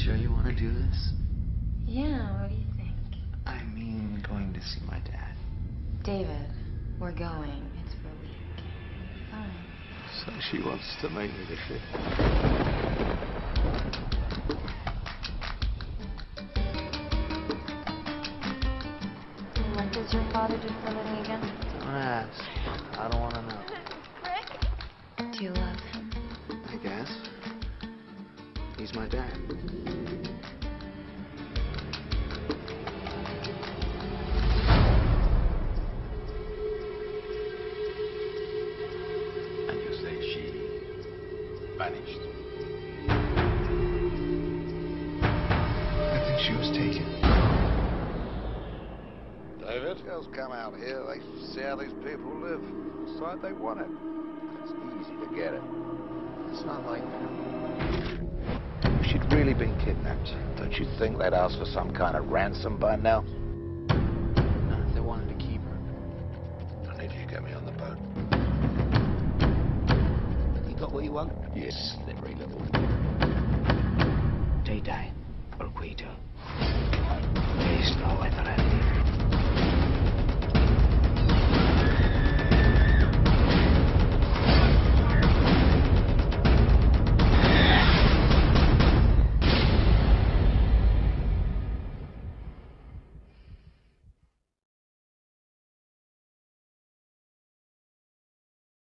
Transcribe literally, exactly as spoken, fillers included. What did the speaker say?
sure you want to do this? Yeah, what do you think? I mean, going to see my dad. David, we're going. It's for a week. Fine. So she wants to make me the shit. What does your father do for a living again? Don't ask. I don't want to know. Rick? Do you love him? I guess. He's my dad. And you say she vanished? I think she was taken. David? Girls come out here, they see how these people live, decide they want it. It's easy to get it. It's not like that. If she'd really been kidnapped, don't you think they'd ask for some kind of ransom by now? Not if they wanted to keep her. I need you to get me on the boat. You got what you want? Yes, very little. They die, or Quito. There is no other ending.